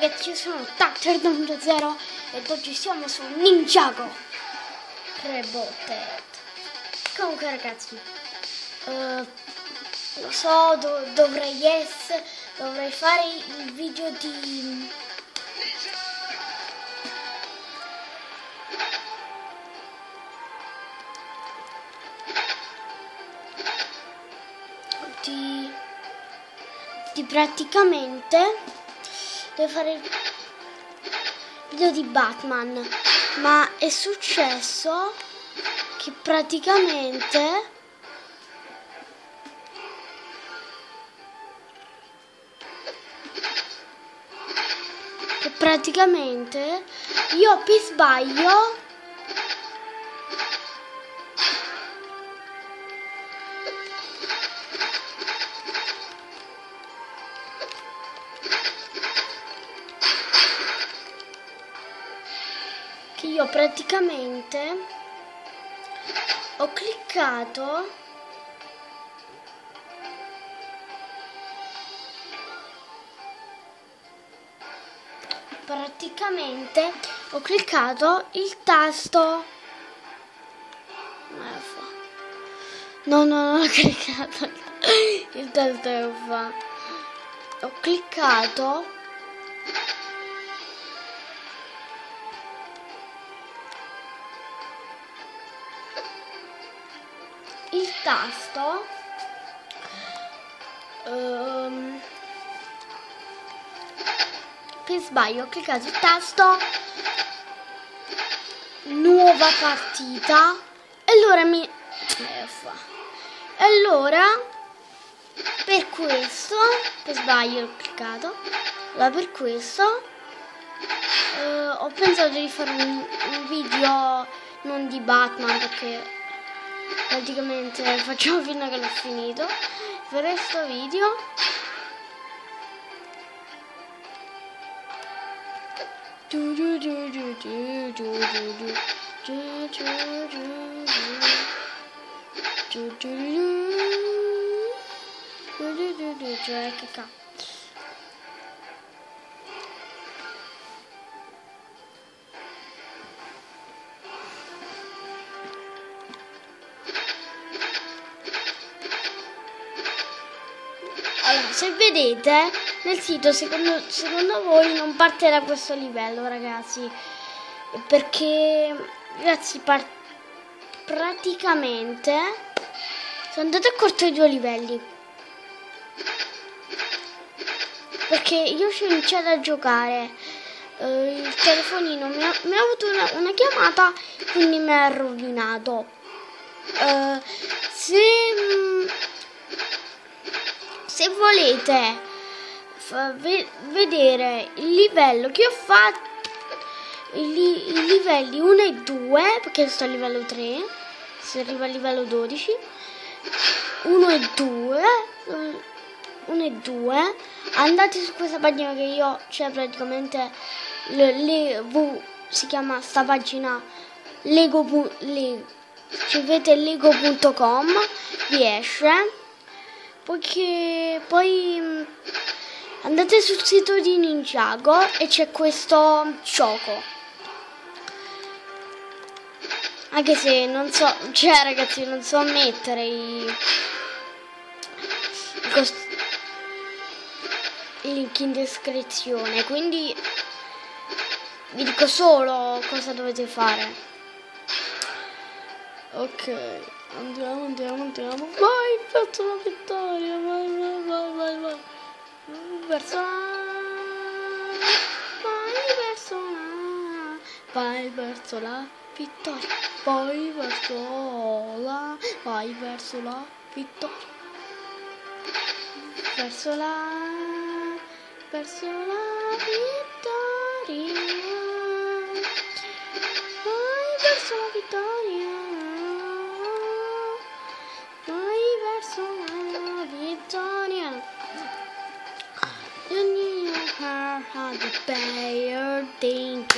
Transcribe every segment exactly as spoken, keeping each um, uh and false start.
ragazzi, io sono Tacter due zero ed oggi siamo su Ninjago Reboot. Comunque ragazzi, uh, lo so, do dovrei essere, dovrei fare il video di... di... di praticamente devo fare il video di Batman, ma è successo che praticamente che praticamente io per sbaglio che io praticamente ho cliccato praticamente ho cliccato il tasto no no non ho cliccato il tasto che fa ho cliccato il tasto um, per sbaglio ho cliccato il tasto nuova partita e allora mi eh, e allora per questo per sbaglio ho cliccato allora per questo eh, ho pensato di fare un, un video non di Batman, perché praticamente facciamo finta che l'ho finito per questo video. Cioè che cazzo. Allora, se vedete nel sito, secondo, secondo voi non parte da questo livello, ragazzi, perché ragazzi par praticamente sono andato a corto i due livelli, perché io ci ho iniziato a giocare, eh, il telefonino mi ha, mi ha avuto una, una chiamata, quindi mi ha rovinato. Eh, se Se volete ve vedere il livello che ho fatto, i, i livelli uno e due, perché sto a livello tre, si arriva a livello dodici, uno e due, uno e due, andate su questa pagina che io, c'è praticamente, le, le, v, si chiama sta pagina Lego, le, scrivete lego punto com, vi esce. Poiché poi andate sul sito di Ninjago e c'è questo gioco, anche se non so, cioè ragazzi non so mettere i, i link in descrizione, quindi vi dico solo cosa dovete fare. Ok, andiamo, andiamo, andiamo. Vai verso la vittoria, vai, vai, vai, vai, vai. Verso la... Vai verso la... Vai verso la vittoria. Vai verso la... Vai verso la vittoria. Verso la... Verso la vittoria. Vai verso la vittoria. La vittoria. You how the player think.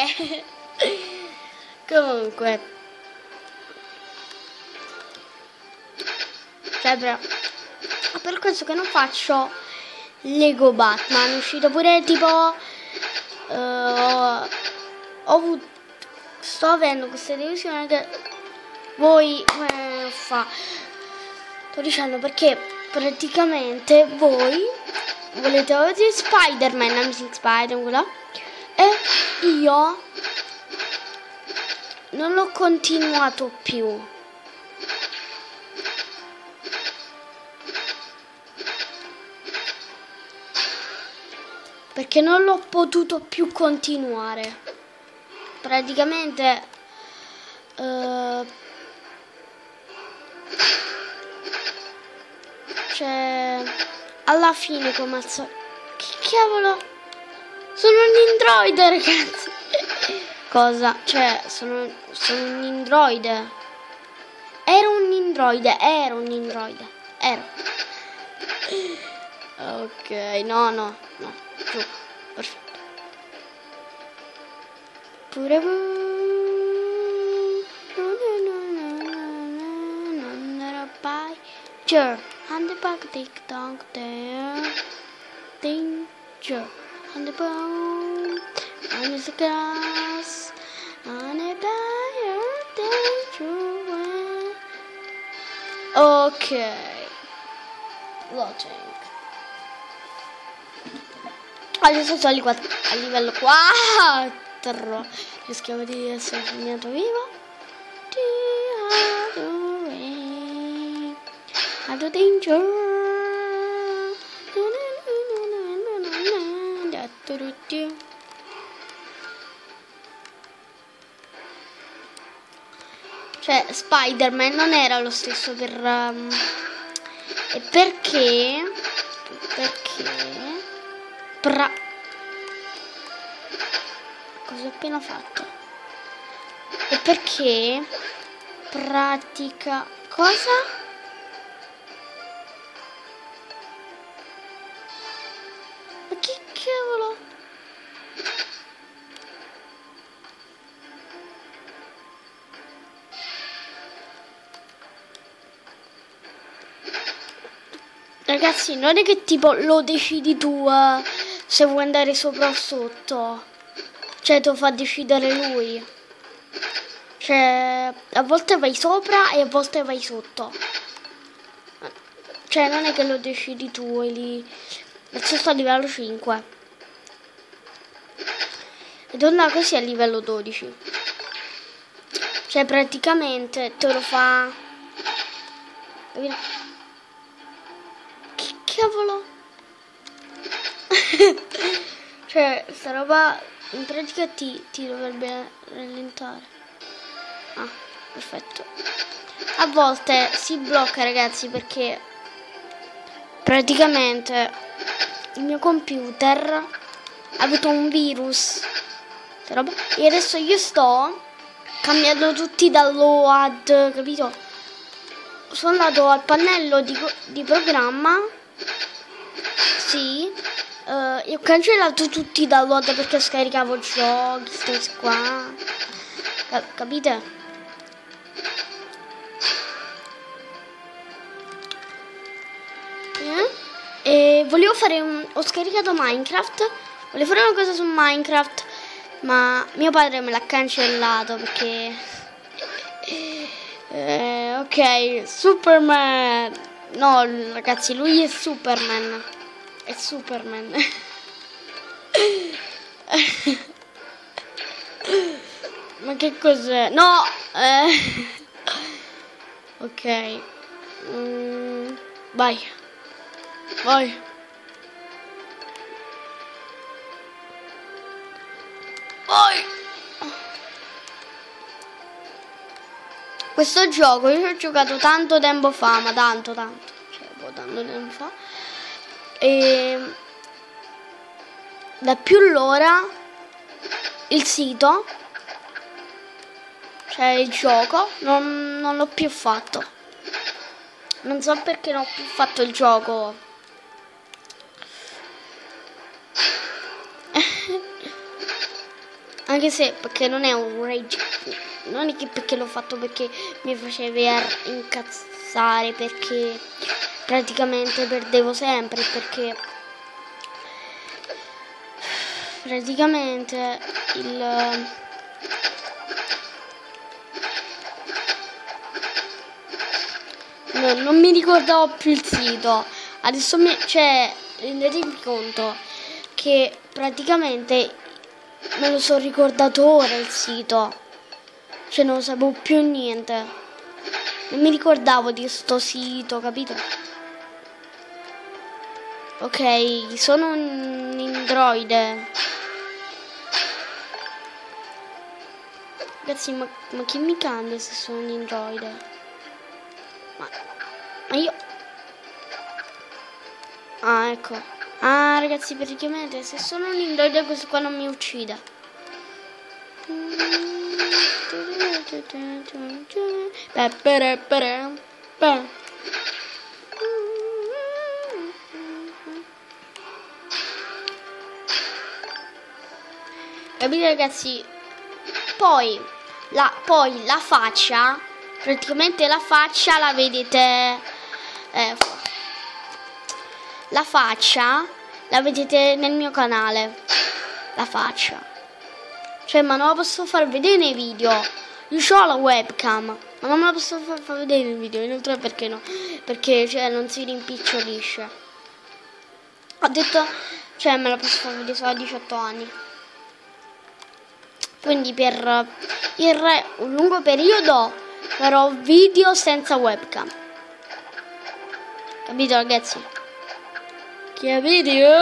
Comunque, cioè per, per questo che non faccio Lego Batman, è uscito pure tipo uh, ho avuto, sto avendo questa delusione che voi eh, fa, sto dicendo perché praticamente voi volete vedere Spider-Man, Amazing Spider-Man, e io non l'ho continuato più. Perché non l'ho potuto più continuare. Praticamente uh, cioè alla fine come al solito, che cavolo, sono un androide ragazzi. Cosa? Cioè sono, sono un androide. Ero un androide, ero un androide, ero. Ok, no, no, no, giù, perfetto. Pure danger, on the back, tick tock there. Danger, on the bone, on the grass, on the fire, danger. Ok, loading. Adesso sono a livello quattro. Rischiamo di essere finito vivo. Ad danger. Cioè Spider-Man non era lo stesso per um, e perché perché Pra... cosa ho appena fatto? E perché pratica cosa? Ma che cavolo? Ragazzi, non è che tipo lo decidi tu uh, se vuoi andare sopra o sotto. Cioè, te lo fa decidere lui. Cioè, a volte vai sopra e a volte vai sotto. Cioè, non è che lo decidi tu e lì. Adesso sto a livello cinque. E torna così a livello dodici. Cioè, praticamente te lo fa... Che cavolo? Cioè, sta roba in pratica ti, ti dovrebbe rallentare. Ah, perfetto. A volte si blocca, ragazzi, perché praticamente il mio computer ha avuto un virus. Sta roba. E adesso io sto cambiando tutti da load, capito? Sono andato al pannello di, di programma. Sì. Uh, io ho cancellato tutti i download perché scaricavo giochi, queste qua. Cap- capite? Eh? E volevo fare un... ho scaricato Minecraft. Volevo fare una cosa su Minecraft, ma mio padre me l'ha cancellato perché... eh, ok, Superman. No, ragazzi, lui è Superman. È Superman. Ma che cos'è? No! Eh. Ok. Mm, vai. Vai. Vai. Questo gioco io ci ho giocato tanto tempo fa, ma tanto tanto. Cioè, tanto tempo fa. E da più l'ora il sito, cioè il gioco, non, non l'ho più fatto. Non so perché non ho più fatto il gioco. Anche se perché non è un rage, non è che perché l'ho fatto perché mi faceva incazzare, perché praticamente perdevo sempre, perché praticamente il no, non mi ricordavo più il sito. Adesso mi, cioè, rendetevi conto che praticamente me lo sono ricordato ora il sito, cioè non sapevo più niente, non mi ricordavo di sto sito, capito? Ok, sono un androide. Ragazzi, ma, ma chi mi cambia se sono un androide? Ma, ma io... Ah, ecco. Ah, ragazzi, praticamente se sono un androide questo qua non mi uccide. Beh, beh, beh, beh. Capite, ragazzi? Poi la, poi la faccia, praticamente la faccia la vedete, eh, la faccia la vedete nel mio canale, la faccia, cioè ma non la posso far vedere nei video, io ho la webcam, ma non me la posso far, far vedere nei video, inoltre perché no? Perché cioè non si rimpicciolisce. Ho detto, cioè me la posso far vedere solo a diciotto anni. Quindi per il re, un lungo periodo farò video senza webcam. Capito, ragazzi? Che video?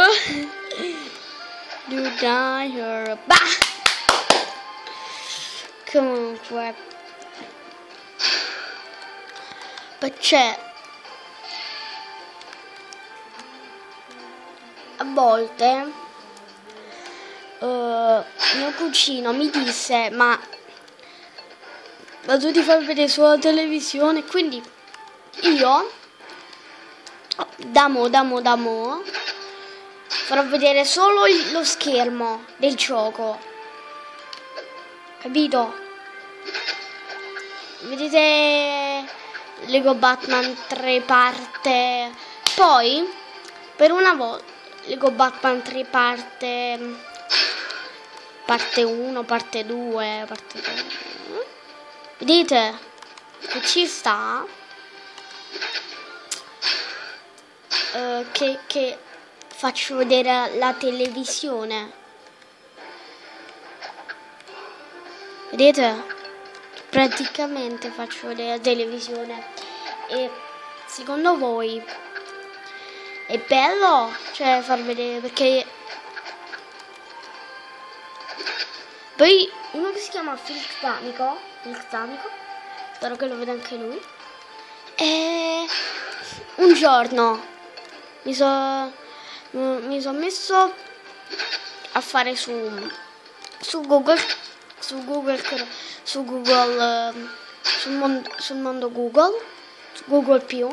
Do die here. Bah! Comunque, c'è a volte Uh, mio cugino mi disse ma ma tu ti fai vedere sulla televisione, quindi io da mo da mo da mo farò vedere solo il, lo schermo del gioco, capito? Vedete Lego Batman tre parte, poi per una volta Lego Batman tre parte parte uno, parte due, parte tre. Vedete che ci sta uh, che, che faccio vedere la televisione. Vedete? Praticamente faccio vedere la televisione. E secondo voi è bello? Cioè far vedere, perché poi uno che si chiama Felix D'Amico, Felix D'Amico, spero che lo veda anche lui, e un giorno mi sono mi sono messo a fare su su Google su Google su Google sul mondo, sul mondo Google su Google più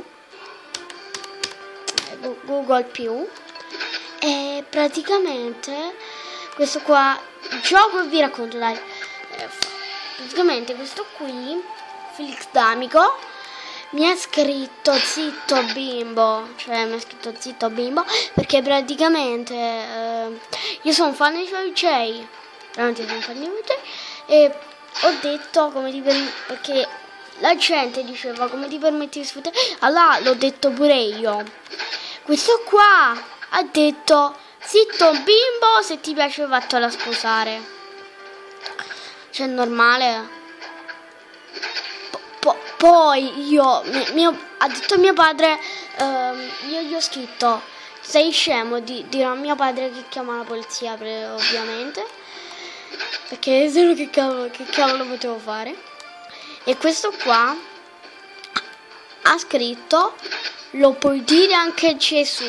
Google più e praticamente questo qua gioco e vi racconto, dai. Eh, praticamente questo qui, Felix D'Amico, mi ha scritto zitto bimbo, cioè mi ha scritto zitto bimbo, perché praticamente eh, io sono un fan di Joy J, veramente sono un fan di Joy J, e ho detto come ti permetti, perché la gente diceva come ti permetti di sfruttare, allora l'ho detto pure io. Questo qua ha detto zitto bimbo, se ti piace vattela a sposare. Cioè, è normale. Po po poi io, mio, ha detto mio padre, ehm, io gli ho scritto, sei scemo, di, dirò a mio padre che chiama la polizia, ovviamente. Perché se no che cavolo, che cavolo potevo fare. E questo qua ha scritto, lo puoi dire anche a Gesù.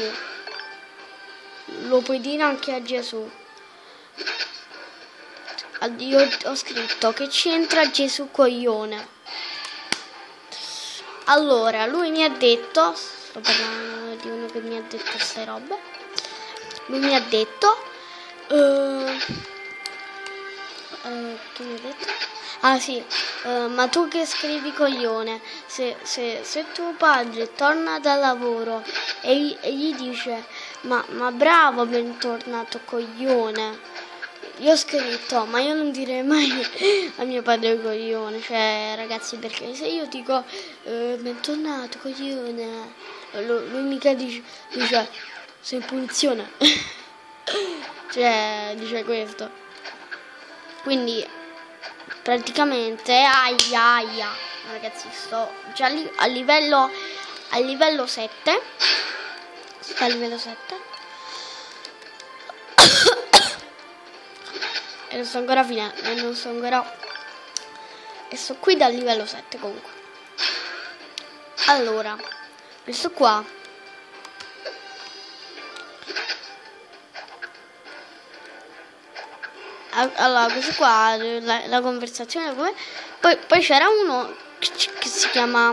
Lo puoi dire anche a Gesù. Io ho scritto che c'entra Gesù coglione. Allora lui mi ha detto, sto parlando di uno che mi ha detto queste robe, lui mi ha detto uh, uh, che mi ha detto? Ah sì, uh, ma tu che scrivi coglione, se, se, se tuo padre torna dal lavoro e, e gli dice ma, ma bravo bentornato coglione, io ho scritto, ma io non direi mai a mio padre coglione, cioè ragazzi, perché se io dico eh, bentornato coglione, lui mica dice, dice sei in punizione, cioè dice questo, quindi praticamente aia aia ragazzi, sto già lì a livello a livello sette, sto a livello sette e non sto ancora finendo, e non sto ancora e sto qui dal livello sette comunque. Allora, questo qua allora questo qua la, la conversazione come poi, poi c'era uno che, che si chiama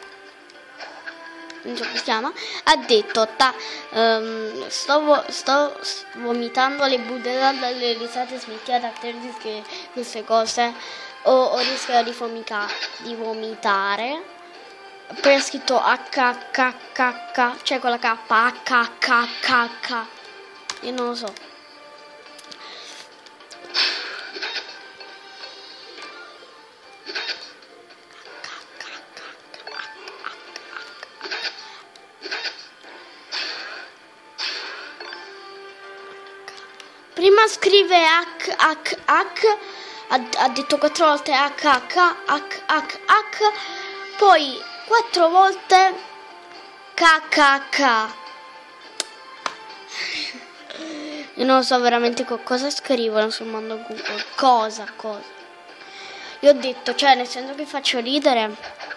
non so come si chiama, ha detto ta, um, sto, sto vomitando le budelle dalle risate, smettiate a dire queste cose o, o rischio di, vomica, di vomitare. Poi ha scritto H K K K, cioè con la K H K K K, io non lo so. Prima scrive H H H, ha, ha detto quattro volte H H H H H, poi quattro volte K K K. Io non so veramente co- cosa scrivono sul mondo Google, cosa, cosa. Io ho detto, cioè nel senso che faccio ridere.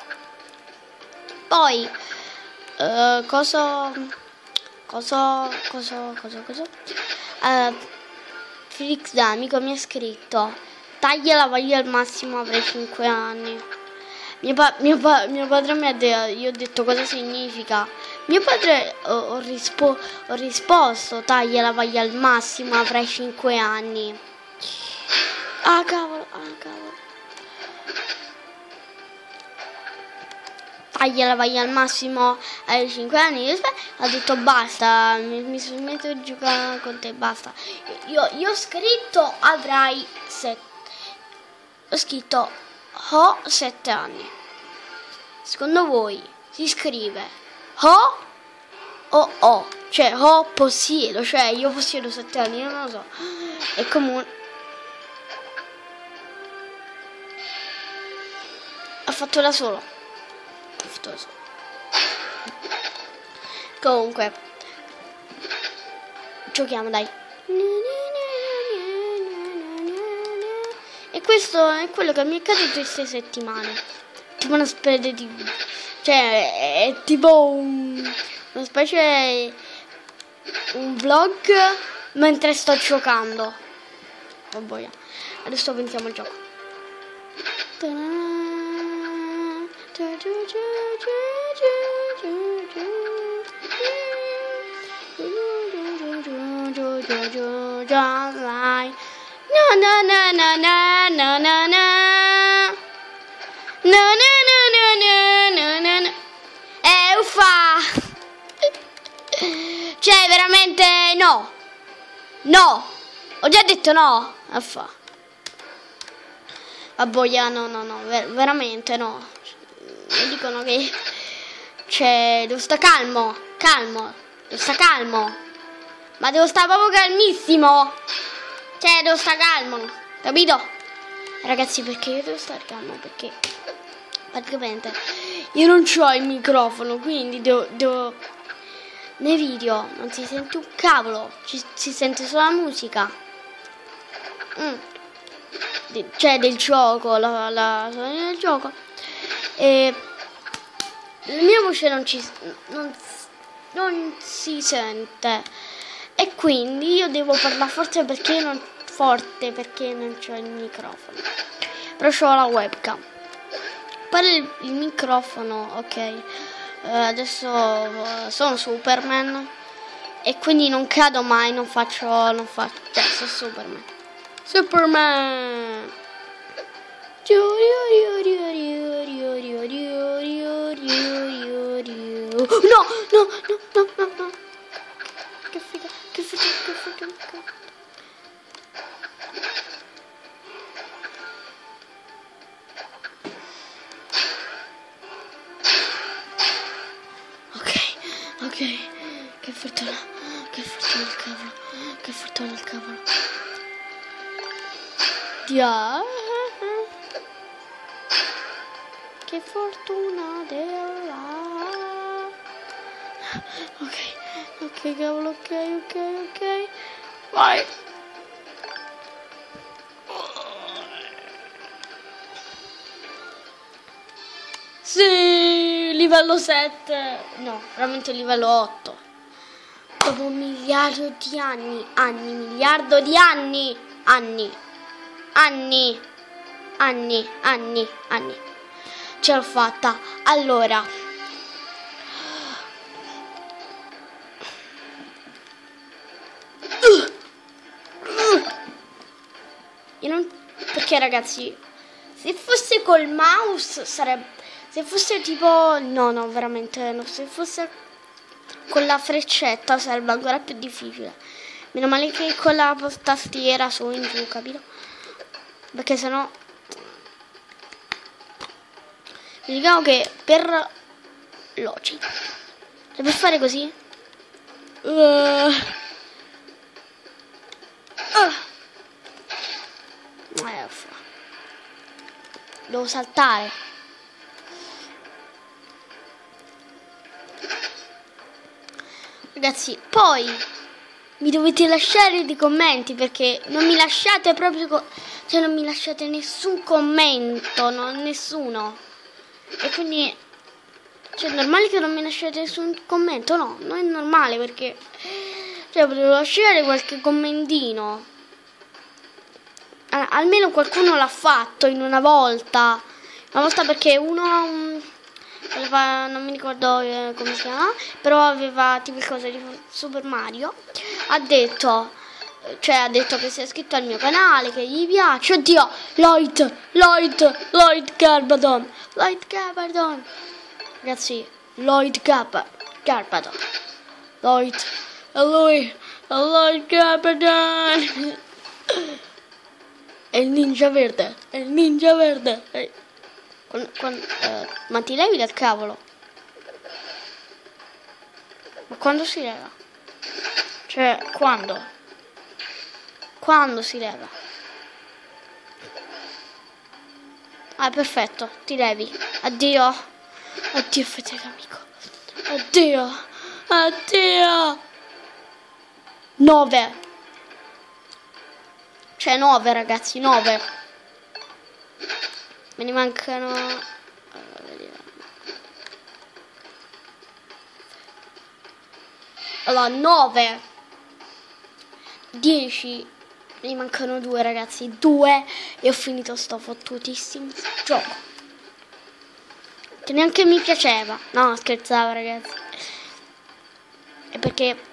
Poi, uh, cosa, cosa, cosa, cosa, cosa, uh, Felix D'Amico mi ha scritto taglia la voglia al massimo, avrei cinque anni. Mio, pa- mio, pa- mio padre mi ha detto, io ho detto cosa significa. Mio padre ho, ho, rispo- ho risposto taglia la voglia al massimo, avrei cinque anni. Ah cavolo, ah cavolo. Taglia la voglia al massimo ai cinque anni. Io ho detto basta, mi, mi smetto di giocare con te, basta. Io, io ho scritto avrai sette. Ho scritto ho sette anni. Secondo voi si scrive ho o o? Cioè ho possiedo, cioè io possiedo sette anni, io non lo so. È comune. Ha fatto da solo. Ha fatto da solo. Comunque giochiamo, dai. E questo è quello che mi è accaduto queste settimane. Tipo una specie di, cioè è tipo un, una specie un vlog mentre sto giocando. Oh boia. Adesso pensiamo al gioco. No no no no no no no no no no no no no no. Eh uffa. Cioè veramente no. No. Ho già detto no. Uffa. Abboia, no no no, ver- veramente no. Mi dicono che cioè devo stare calmo, calmo, devo stare calmo. Ma devo stare proprio calmissimo. Cioè devo stare calmo, capito? Ragazzi, perché io devo stare calmo? Perché praticamente io non c'ho il microfono, quindi devo, devo... nei video non si sente un cavolo, ci, si sente solo la musica. Mm. De, cioè del gioco, la, la suoneria del gioco. E la mia voce non ci non, non si sente. E quindi io devo parlare forte perché non forte perché non c'ho il microfono. Però c'ho la webcam. Poi il, il microfono, ok. Uh, adesso uh, sono Superman e quindi non cado mai, non faccio non faccio, cioè sono Superman. Superman. No, no, no, no, no, no. Che figa, che figa, che figa, che figa. Dia. Che fortuna della. Ok, ok, cavolo, ok, ok, ok. Vai. Sì, livello sette. No, veramente livello otto. Dopo un miliardo di anni, anni, miliardo di anni, anni, anni, anni, anni, anni. Ce l'ho fatta. Allora, io non, perché ragazzi, se fosse col mouse sarebbe, se fosse tipo, no no veramente no, se fosse con la freccetta sarebbe ancora più difficile. Meno male che con la tastiera su in giù, capito? Perché sennò mi dicono che per logica e per fare così uh, uh, eh, devo saltare. Ragazzi, poi mi dovete lasciare dei commenti, perché non mi lasciate proprio co- cioè non mi lasciate nessun commento, non nessuno. E quindi, cioè, è normale che non mi lasciate nessun commento? No, non è normale, perché, cioè, potevo lasciare qualche commentino. Al- almeno qualcuno l'ha fatto in una volta. Una volta, perché uno, um, non mi ricordo eh, come si chiama, però aveva tipo il coso di Super Mario. Ha detto, cioè ha detto che si è iscritto al mio canale, che gli piace. Oddio, Lloyd, Lloyd, Lloyd Garbadon, Lloyd Garbadon. Ragazzi, Lloyd Gab- Garbadon, Lloyd, è lui, è Lloyd Garbadon. È il ninja verde, è il ninja verde. È... Con, con, eh, ma ti levi dal cavolo? Ma quando si leva? Cioè, quando? Quando si leva? Ah, perfetto, ti levi. Addio. Addio, fedele amico. Addio. Addio. Nove. Cioè, nove, ragazzi, nove. Me ne mancano. Allora, vediamo. Allora, nove. dieci. Me ne mancano due, ragazzi. due. E ho finito sto fottutissimo gioco. Che neanche mi piaceva. No, scherzavo, ragazzi. È perché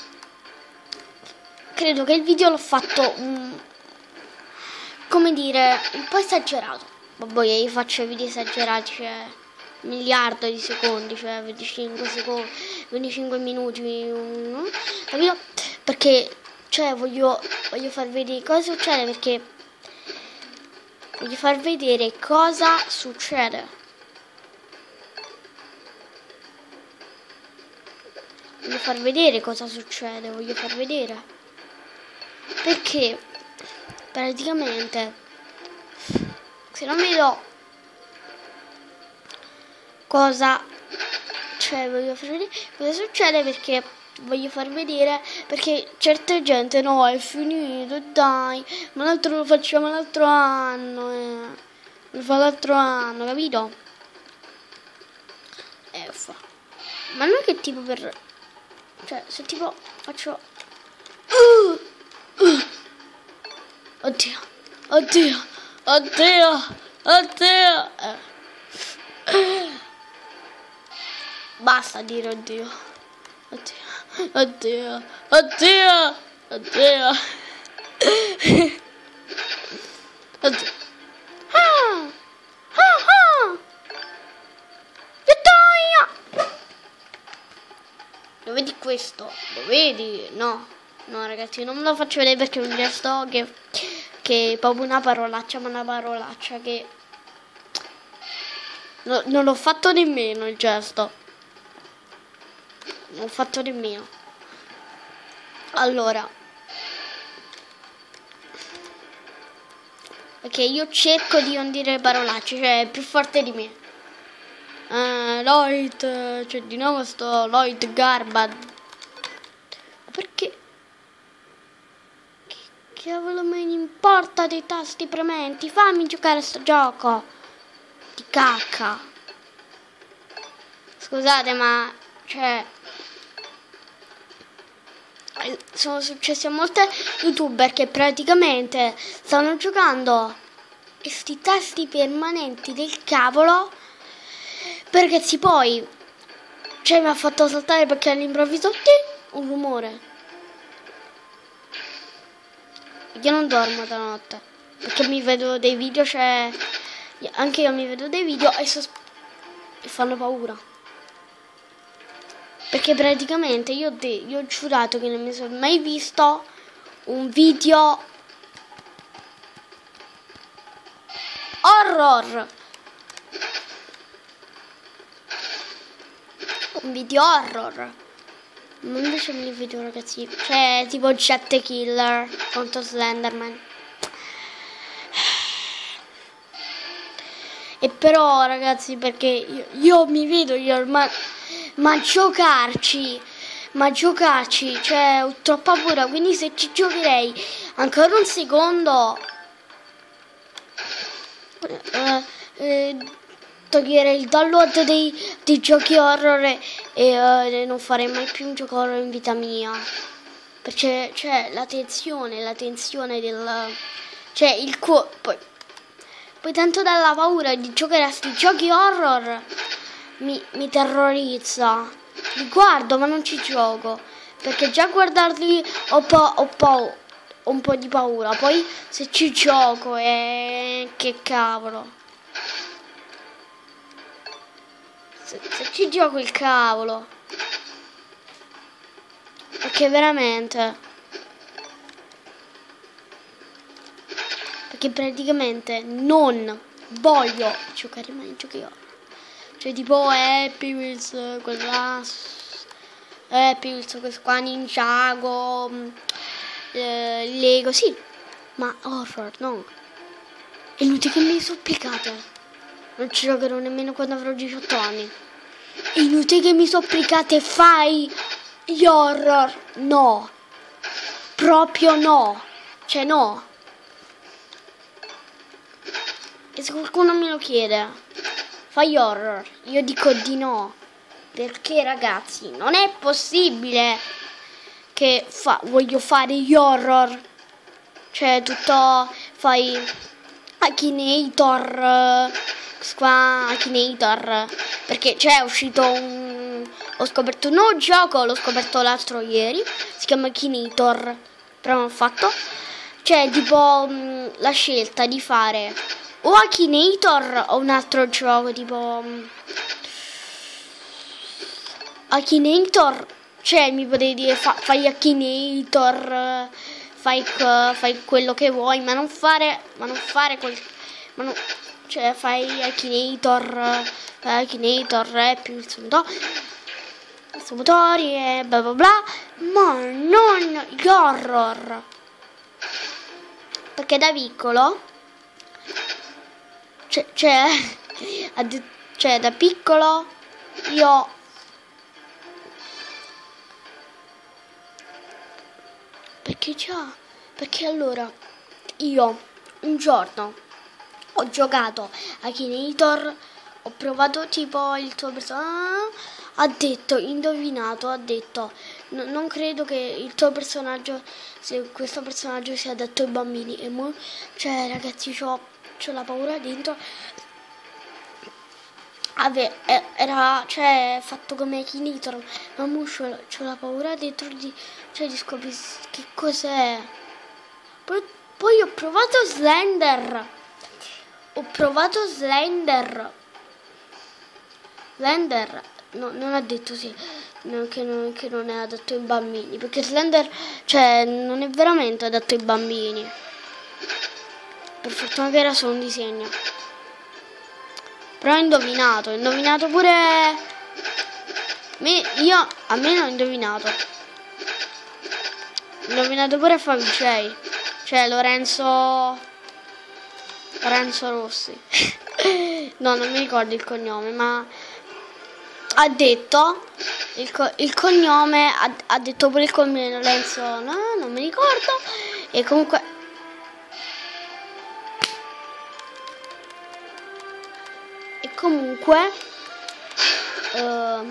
credo che il video l'ho fatto um, come dire, un po' esagerato. Vabbè, io faccio video esagerati, cioè miliardo di secondi, cioè venticinque secondi, venticinque minuti, no? Capito? Perché, cioè, voglio, voglio far vedere cosa succede, perché voglio far vedere cosa succede. Voglio far vedere cosa succede, voglio far vedere. Perché, praticamente, se non vedo cosa, cioè voglio far vedere cosa succede, perché voglio far vedere, perché certe gente no, è finito, dai, ma l'altro lo facciamo l'altro anno, eh. Lo fa l'altro anno, capito? Eh, fa. Ma non è che tipo per, cioè, se tipo faccio uh, uh. Oddio, oddio, oddio, oddio. Eh. Basta dire oddio. Oddio, oddio, oddio, oddio. Oddio. Ah, ah, ah. Vittoria! Lo vedi questo? Lo vedi? No. No, ragazzi, non me lo faccio vedere, perché è un gesto che, che è proprio una parolaccia, ma una parolaccia che no, non l'ho fatto nemmeno il gesto. Non l'ho fatto nemmeno. Allora, Ok, io cerco di non dire parolacce, cioè è più forte di me. Uh, Lloyd, cioè di nuovo sto Lloyd Garbad. Perché? Che cavolo me ne importa dei tasti prementi? Fammi giocare a sto gioco. Di cacca. Scusate, ma cioè sono successi a molte youtuber che praticamente stanno giocando questi tasti permanenti del cavolo, perché si poi cioè mi ha fatto saltare perché all'improvviso un rumore. Io non dormo da notte perché mi vedo dei video, cioè anche io mi vedo dei video e, sos- e fanno paura. Perché praticamente io, de- io ho giurato che non mi sono mai visto un video horror. Un video horror. Ma invece me li vedo, ragazzi. Cioè, tipo Jet Killer contro Slenderman. E però, ragazzi, perché io, io mi vedo io ormai. Ma giocarci, ma giocarci, cioè ho troppa paura, quindi se ci giocherei ancora un secondo eh, eh, toglierei il download dei, dei giochi horror e eh, non farei mai più un gioco horror in vita mia. Perché c'è la tensione, la tensione del... cioè il cuore, poi, poi tanto dalla paura di giocare a sti giochi horror Mi, mi terrorizza. Li guardo ma non ci gioco, perché già guardarli ho, po- ho, po- ho un po' di paura. Poi se ci gioco e che cavolo, se, se ci gioco il cavolo, perché veramente, perché praticamente non voglio giocare mai in giochi horror. Cioè tipo Happy Wheels, quella Happy Wheels, questo qua, Ninjago, eh, Lego, sì, ma horror no. È inutile che mi supplicate, non ci giocherò nemmeno quando avrò diciotto anni. È inutile che mi supplicate, fai gli horror, no, proprio no, cioè no. E se qualcuno me lo chiede, fai horror, io dico di no, perché ragazzi non è possibile che fa- voglio fare gli horror, cioè tutto, fai Akinator, qua Akinator, perché c'è uscito un, ho scoperto un nuovo gioco, l'ho scoperto l'altro ieri, si chiama Akinator, però non ho fatto, c'è tipo mh, la scelta di fare o Akinator o un altro gioco tipo um, Akinator, cioè mi potevi dire fa, fai Akinator, fai, fai quello che vuoi, ma non fare ma non fare quel ma non, cioè fai Akinator, fai Akinator e più il suo motori e bla bla bla, ma non gli horror, perché da piccolo Cioè, cioè, cioè, da piccolo io perché già perché allora io un giorno ho giocato a Akinator, ho provato tipo il tuo personaggio, ha detto, indovinato, ha detto no, non credo che il tuo personaggio, se questo personaggio sia adatto ai bambini, e mo, cioè ragazzi c'ho c'ho la paura dentro. Vabbè, era, cioè, fatto come Akinator, ma mo c'ho, c'ho la paura dentro di, cioè, di scoprire che cos'è. Poi, poi ho provato Slender. Ho provato Slender. Slender, no, non ha detto sì, no, che, non, che non è adatto ai bambini, perché Slender, cioè, non è veramente adatto ai bambini. Per fortuna che era solo un disegno. Però ho indovinato, ho indovinato pure... Me, io, a me ho indovinato. Ho indovinato pure Favicei. Cioè Lorenzo... Renzo Rossi. No, non mi ricordo il cognome, ma ha detto il, co il cognome, ha, ha detto pure il cognome Renzo, no, non mi ricordo. E comunque e comunque uh,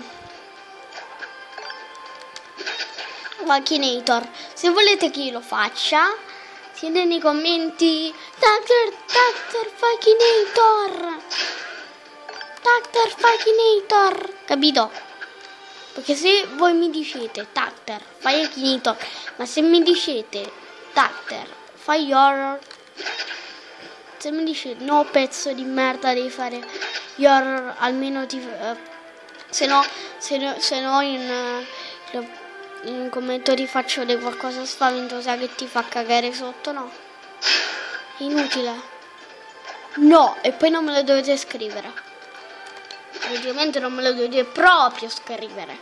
Fakinator, se volete che io lo faccia, siete nei commenti Doctor Doctor Fakinator, Doctor Fakinator, capito? Perché se voi mi dicete Doctor Fakinator, ma se mi dicete Doctor fai horror, se mi dicete no pezzo di merda devi fare gli horror, almeno ti uh, se no se no, se no in, uh, in commento ti faccio di qualcosa spaventosa che ti fa cagare sotto, no? Inutile. No, e poi non me lo dovete scrivere. Praticamente non me lo dovete proprio scrivere.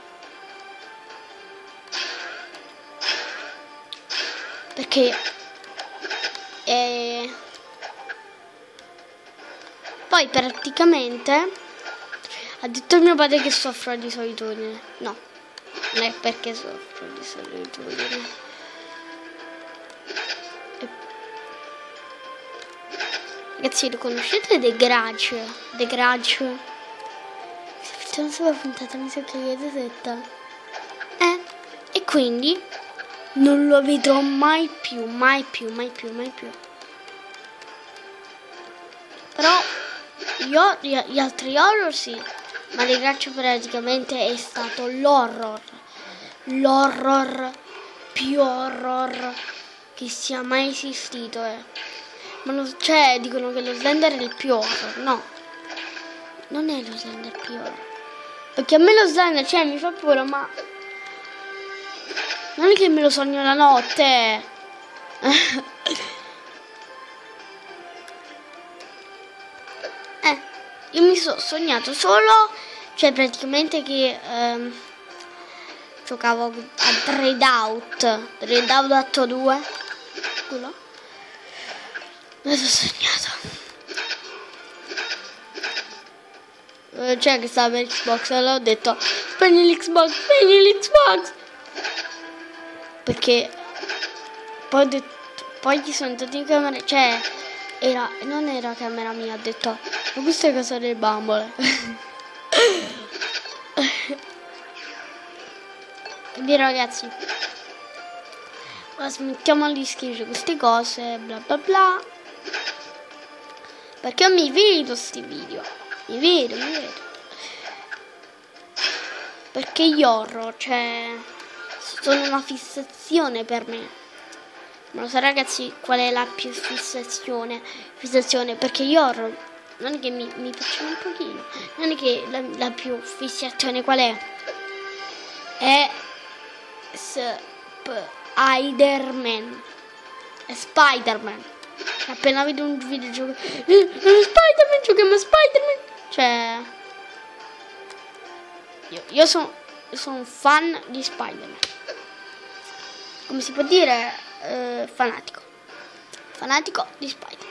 Perché eh, poi praticamente ha detto mio padre che soffro di solitudine. No, non è perché soffro di solitudine. E... Ragazzi, lo conoscete The Grudge? The Grudge? Se non so la puntata mi sa che avete detta. Eh? E quindi non lo vedrò mai più, mai più, mai più, mai più. Però io, gli altri horror sì, ma The Grudge praticamente è stato l'horror, l'horror più horror che sia mai esistito, eh. Ma lo, cioè, dicono che lo Slender è il più horror, no, non è lo Slender più horror, perché a me lo Slender, cioè, mi fa paura, ma non è che me lo sogno la notte. Eh, io mi sono sognato solo, cioè praticamente che ehm, giocavo a Redout, Redout atto due, quello. Me l'ho sognato. Eh, cioè che stava per Xbox, allora ho detto spegni l'Xbox, spegni l'Xbox. Perché poi ho detto, poi gli sono entrati in camera, cioè era, non era camera mia, ho detto ma questa è casa delle bambole. Quindi ragazzi, ora smettiamo di scrivere queste cose bla bla bla, perché io mi vedo sti video, mi vedo, mi vedo, perché gli horror, cioè sono una fissazione per me. Non lo so ragazzi qual è la più fissazione, fissazione perché gli horror non è che mi, mi piacciono un pochino, non è che la, la più fissazione qual è? È Spider-Man, è Spider-Man. Appena vedo un videogioco, eh, Spider-Man, giochiamo a Spider-Man, cioè io, io sono sono un fan di Spider-Man, come si può dire, eh, fanatico fanatico di Spider-Man.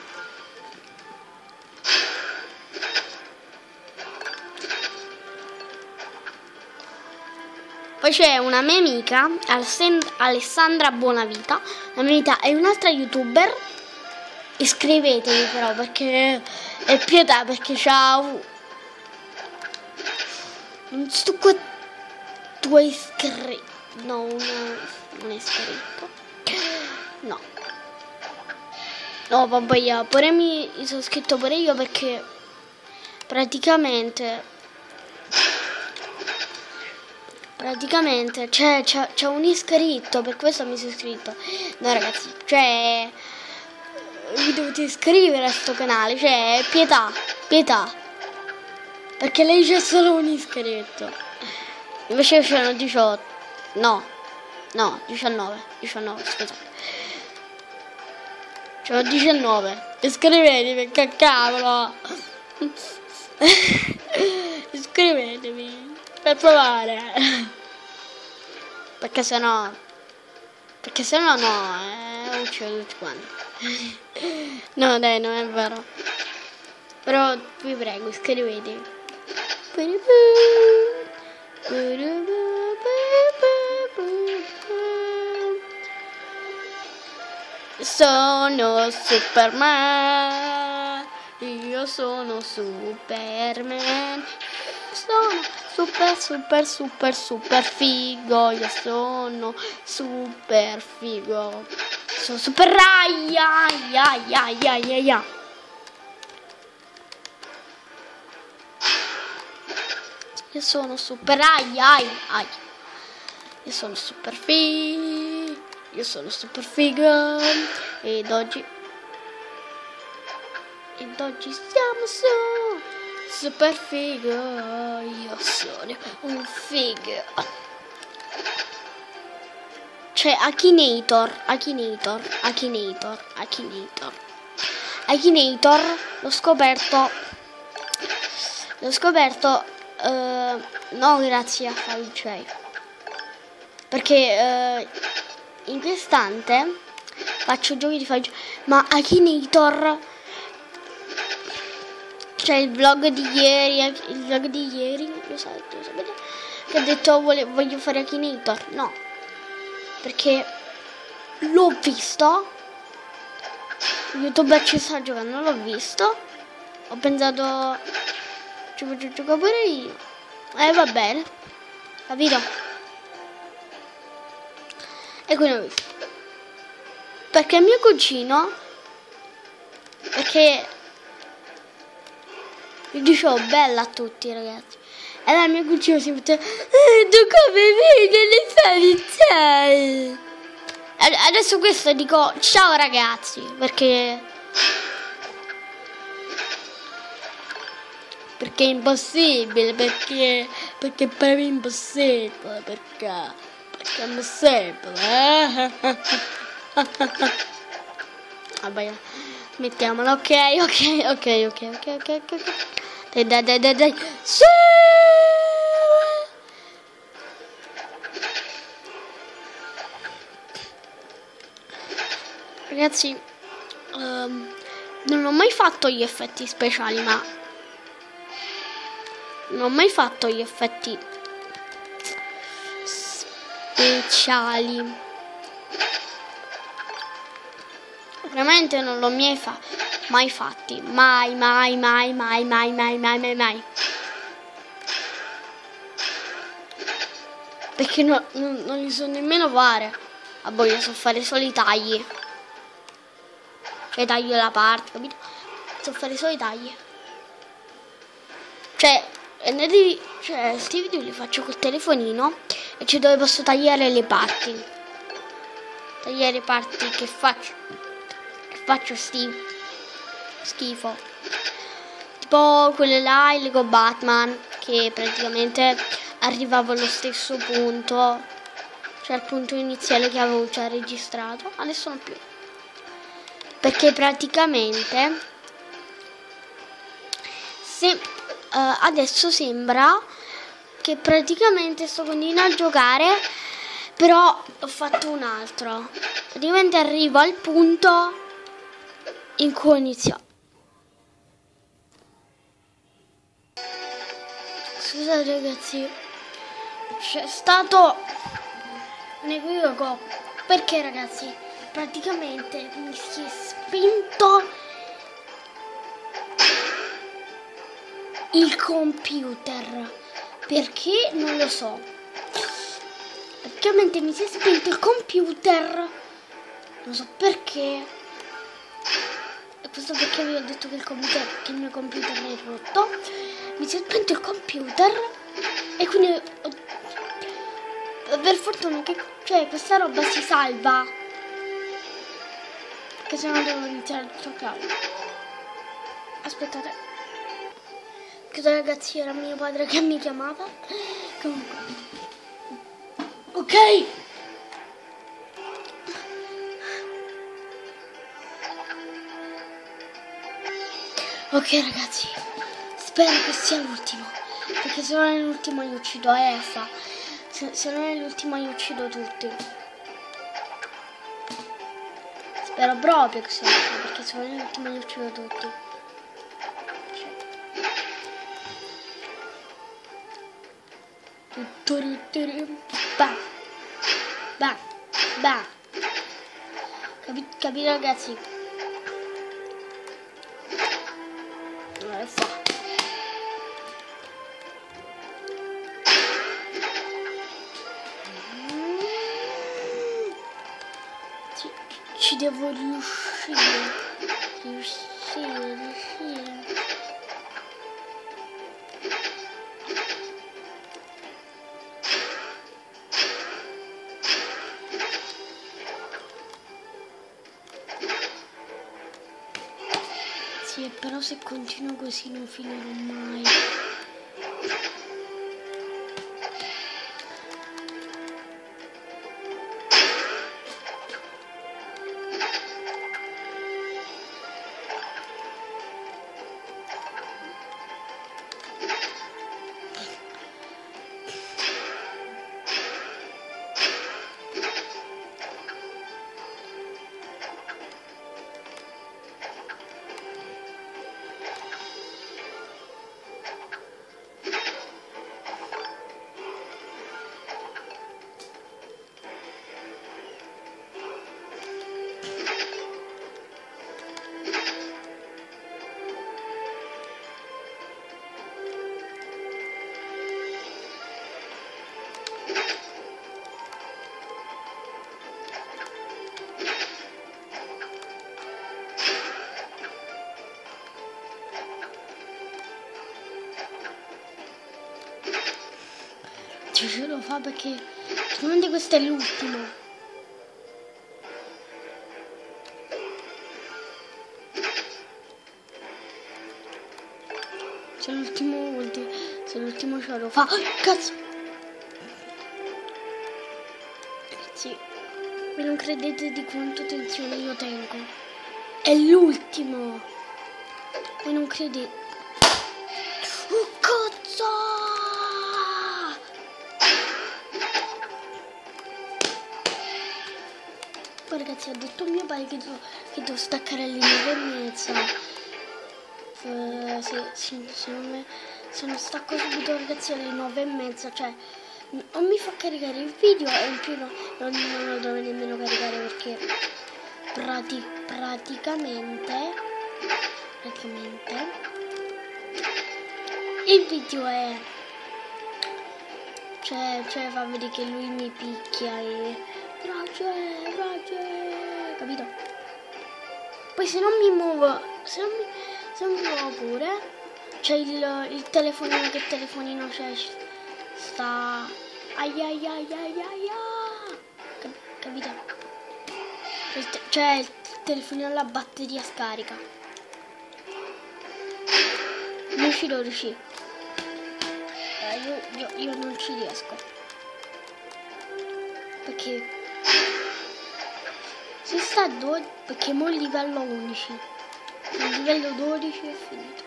Poi c'è una mia amica, Alessandra Bonavita, la mia amica è un'altra youtuber, iscrivetevi però perché è pietà, perché c'ha non sto qua due iscritti, no, uno non è iscritto, no, no vabbè, io pure mi sono iscritto pure io perché praticamente praticamente c'è, c'è, c'è un iscritto, per questo mi sono iscritto. No ragazzi, cioè vi dovete iscrivere a sto canale, cioè pietà, pietà, perché lei c'è solo un iscritto, invece c'erano diciotto, no, no, diciannove, diciannove, scusate, c'erano diciannove, iscrivetevi, che cavolo, iscrivetevi per provare, perché sennò perché sennò no, è uccido tutti quanti. No dai, non è vero. Però vi prego, iscrivetevi. Sono Superman. Io sono Superman. Sono super super super super figo. Io sono super figo. Sono super raia ya ya ya ya ya. Io sono super ai ai ai. Io sono super figo. Io sono super figo. Ed oggi Ed oggi siamo su super figo. Io sono un figo. C'è Akinator, Akinator, Akinator, Akinator. Akinator l'ho scoperto. L'ho scoperto. Uh, no, grazie a Five J. Perché uh, in quest'istante faccio giochi di Five J. Ma Akinator, cioè il vlog di ieri, il vlog di ieri, lo sapete, lo sapete, che ha detto vole, voglio fare Akinator. No, perché l'ho visto, YouTube ci sta giocando, l'ho visto, ho pensato ci faccio giocare pure io, e eh, va bene, capito? E quindi ho visto, perché mio cugino, perché vi dicevo bella a tutti ragazzi, e allora mio cugino si mette eh, tu come vedi le felici. Adesso questo dico ciao ragazzi, perché perché è impossibile, perché perché è proprio impossibile, perché perché è impossibile. Vabbè, mettiamola, ok, ok, ok, ok, ok, ok, ok. Dai, dai, dai, dai, dai. Sì! Ragazzi, um, non ho mai fatto gli effetti speciali, ma non ho mai fatto gli effetti speciali. Ovviamente non l'ho mai, fa mai fatti, mai, mai, mai, mai, mai, mai, mai, mai, mai. Perché no, non, non li so nemmeno fare. A voglio so fare solo i tagli. Cioè taglio la parte, capito? So fare solo i tagli. Cioè, andate, cioè, questi video li faccio col telefonino e c'è dove posso tagliare le parti. Tagliare le parti che faccio. Che faccio sti schifo. Tipo quelle là, il Lego Batman, che praticamente arrivavo allo stesso punto. Cioè al punto iniziale che avevo già registrato. Adesso non più. Perché praticamente se, uh, adesso sembra che praticamente sto continuando a giocare, però ho fatto un altro. Praticamente arrivo al punto in cui ho iniziato. Scusate ragazzi, c'è stato un equivoco. Perché ragazzi, praticamente mi si è spento il computer. Perché? Non lo so. Praticamente mi si è spento il computer. Non so perché. E questo perché vi ho detto che il computer, che il mio computer è rotto. Mi si è spento il computer. E quindi ho, per fortuna che cioè questa roba si salva. Che se no devo iniziare tutto a capo. Aspettate. Che ragazzi, era mio padre che mi chiamava. Comunque. Ok. Ok ragazzi. Spero che sia l'ultimo. Perché se non è l'ultimo io uccido Effa. Se, se non è l'ultimo io uccido tutti. Spero proprio che sia l'ultimo, perché se non è l'ultimo li uccido tutti. Bah, bah, bah. Capi capito ragazzi? Allora, fa. Ci, ci devo riuscire. Riuscire, riuscire. Sì, però se continuo così non finirò mai. Ce lo fa perché sicuramente questo è l'ultimo. Se l'ultimo ultimo, se l'ultimo ce lo fa. Oh, cazzo! Sì, voi non credete di quanto tensione io tengo. È l'ultimo. Voi non credete. Oh cazzo! Poi ragazzi, ho detto a mio padre che devo, che devo staccare alle nove e mezza. Uh, se, se, se, non me, se non stacco subito ragazzi alle nove e mezza, cioè non mi fa caricare il video e in più no, non, non lo devo nemmeno caricare perché prati, praticamente praticamente il video è cioè, cioè fa vedere che lui mi picchia e Roger, Roger, capito? Poi se non mi muovo, se non mi, se non mi muovo pure, c'è il, il telefonino, che telefonino c'è, sta, ai ai ai ai ai ai, capito? C'è il telefonino alla batteria scarica. Non ci devo riuscire. Eh, io, io, io non ci riesco. Perché se sta a dodici, perché mo il livello undici, il livello dodici è finito.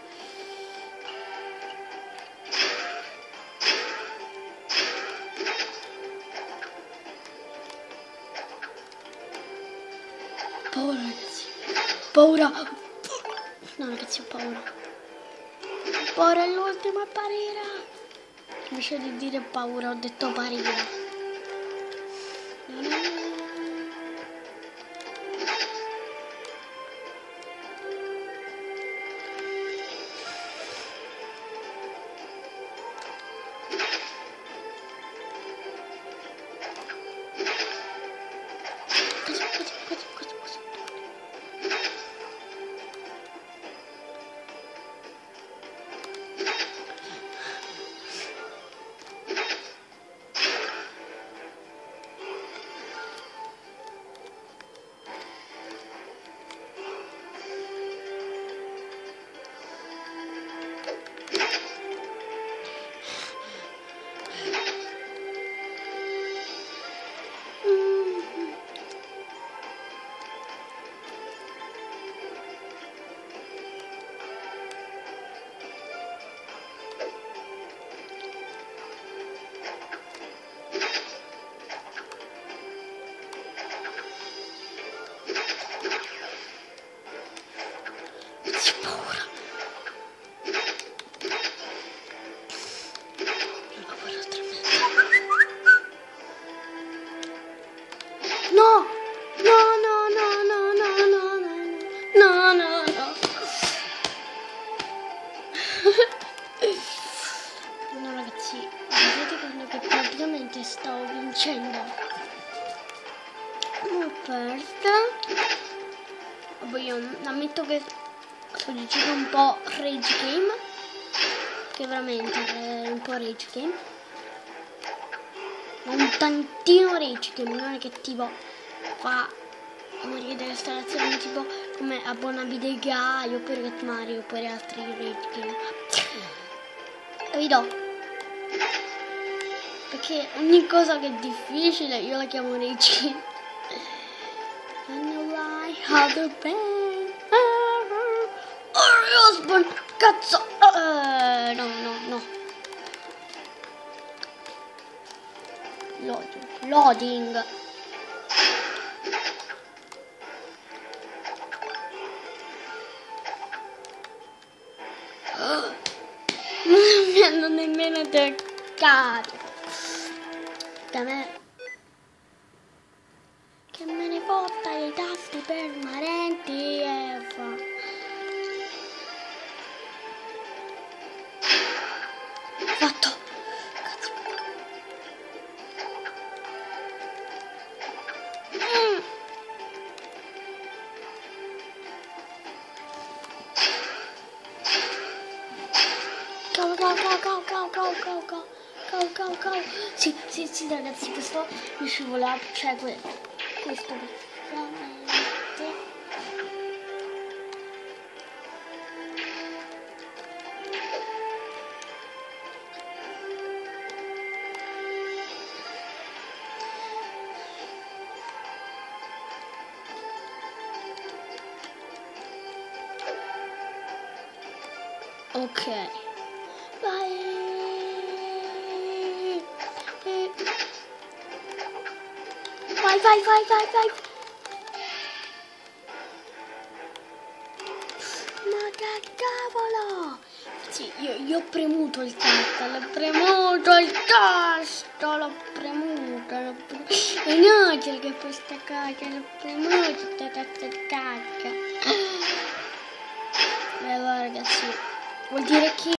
Paura ragazzi, paura, no ragazzi ho paura, paura è l'ultima parera, invece di dire paura ho detto parera. no, no, no. No ragazzi, vedete quello che praticamente stavo vincendo. Ho perso. Poi io ammetto che sto dicendo un po' rage game, che veramente è un po' rage game, ma un tantino rage game, non è che tipo fa morire delle installazioni tipo come Abbonabile Guy oppure Get Mario oppure altri rage game. Vi do, perché ogni cosa che è difficile io la chiamo rage game. How the band oh, husband, cazzo, uh, no, no, no. Loading, loading. Oh. Non mi hanno nemmeno toccato. Da me. Che me ne fotta i tasti permanenti e fa. Fatto. Cazzo. Mm. Go, go, go, go, go, go, go, go. Go, go, go. Sì, sì, sì ragazzi, questo mi scivola, cioè quello. Questo veramente ok, vai. Vai, vai, vai, vai, vai. Ma che cavolo! Sì, io, io ho premuto il tasto, l'ho premuto il tasto, l'ho premuto, l'ho premuto. È inutile che poi sta cacca, l'ho premuto, sta cacca. Beh, allora ragazzi, vuol dire che